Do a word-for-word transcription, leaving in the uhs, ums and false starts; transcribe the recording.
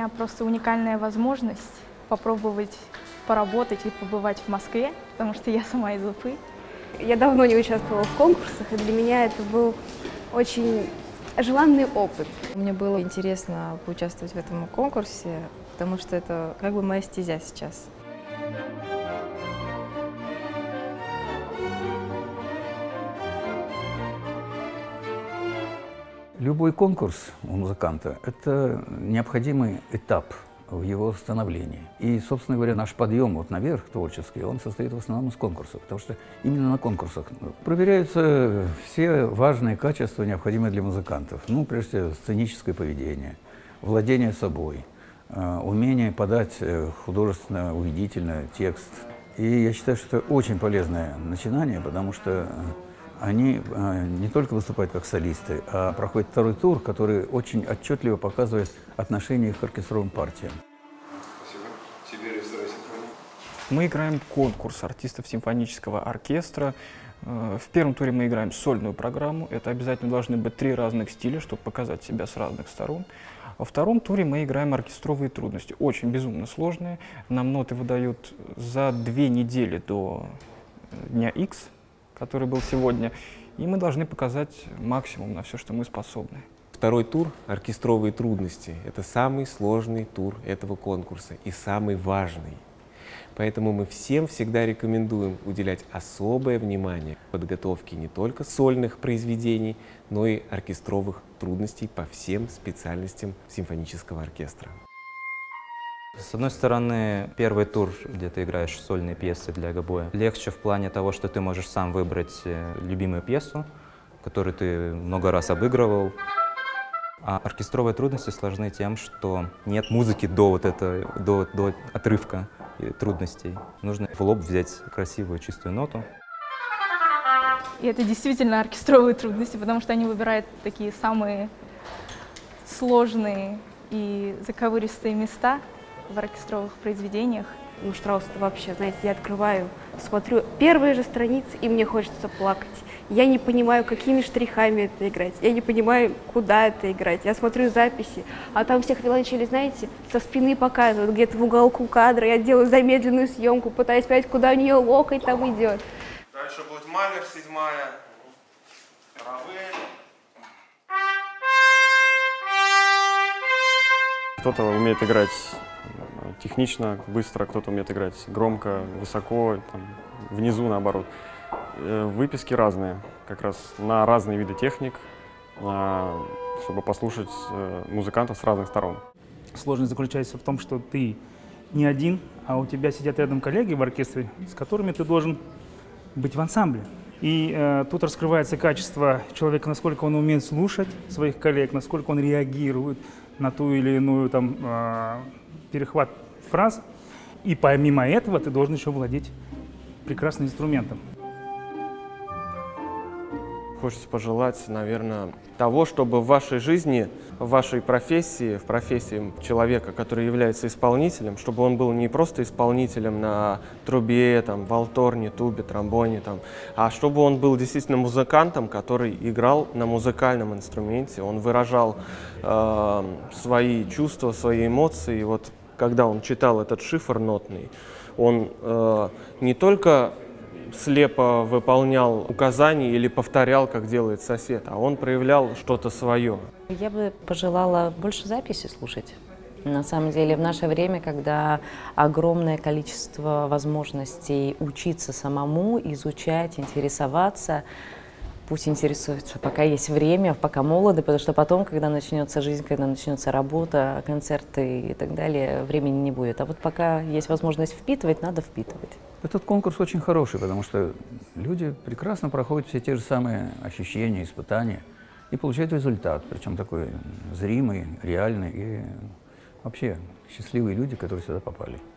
меня просто уникальная возможность попробовать поработать и побывать в Москве, потому что я сама из Уфы. Я давно не участвовала в конкурсах, и для меня это был очень желанный опыт. Мне было интересно поучаствовать в этом конкурсе, потому что это как бы моя стезя сейчас. Любой конкурс у музыканта – это необходимый этап в его становлении. И, собственно говоря, наш подъем вот наверх творческий, он состоит в основном из конкурсов, потому что именно на конкурсах проверяются все важные качества, необходимые для музыкантов. Ну, прежде всего, сценическое поведение, владение собой, умение подать художественно, убедительно текст. И я считаю, что это очень полезное начинание, потому что они не только выступают как солисты, а проходит второй тур, который очень отчетливо показывает отношение их к оркестровым партиям. Спасибо. Мы играем конкурс артистов симфонического оркестра. В первом туре мы играем сольную программу. Это обязательно должны быть три разных стиля, чтобы показать себя с разных сторон. Во втором туре мы играем оркестровые трудности. Очень безумно сложные. Нам ноты выдают за две недели до дня X, который был сегодня, и мы должны показать максимум на все, что мы способны. Второй тур «Оркестровые трудности» — это самый сложный тур этого конкурса и самый важный. Поэтому мы всем всегда рекомендуем уделять особое внимание подготовке не только сольных произведений, но и оркестровых трудностей по всем специальностям симфонического оркестра. С одной стороны, первый тур, где ты играешь сольные пьесы для гобоя, легче в плане того, что ты можешь сам выбрать любимую пьесу, которую ты много раз обыгрывал. А оркестровые трудности сложны тем, что нет музыки до, вот этого, до, до отрывка и трудностей. Нужно в лоб взять красивую чистую ноту. И это действительно оркестровые трудности, потому что они выбирают такие самые сложные и заковыристые места в оркестровых произведениях. Ну, Штраус — это вообще, знаете, я открываю, смотрю первые же страницы, и мне хочется плакать. Я не понимаю, какими штрихами это играть, я не понимаю, куда это играть. Я смотрю записи, а там всех виолончелей, знаете, со спины показывают, где-то в уголку кадра. Я делаю замедленную съемку, пытаюсь понять, куда у нее локоть там идет. Дальше будет Малер, седьмая, Равель. Кто-то умеет играть технично, быстро, кто-то умеет играть громко, высоко, там, внизу наоборот. Выписки разные, как раз на разные виды техник, чтобы послушать музыкантов с разных сторон. Сложность заключается в том, что ты не один, а у тебя сидят рядом коллеги в оркестре, с которыми ты должен быть в ансамбле. И э, тут раскрывается качество человека, насколько он умеет слушать своих коллег, насколько он реагирует на ту или иную там, э, перехват фраз. И помимо этого ты должен еще владеть прекрасным инструментом. Хочется пожелать, наверное, того, чтобы в вашей жизни, в вашей профессии, в профессии человека, который является исполнителем, чтобы он был не просто исполнителем на трубе, там, валторне, тубе, тромбоне, там, а чтобы он был действительно музыкантом, который играл на музыкальном инструменте, он выражал э, свои чувства, свои эмоции. И вот когда он читал этот шифр нотный, он э, не только слепо выполнял указания или повторял, как делает сосед, а он проявлял что-то свое. Я бы пожелала больше записи слушать. На самом деле, в наше время, когда огромное количество возможностей учиться самому, изучать, интересоваться, пусть интересуются, пока есть время, пока молоды, потому что потом, когда начнется жизнь, когда начнется работа, концерты и так далее, времени не будет. А вот пока есть возможность впитывать, надо впитывать. Этот конкурс очень хороший, потому что люди прекрасно проходят все те же самые ощущения, испытания и получают результат, причем такой зримый, реальный и вообще счастливые люди, которые сюда попали.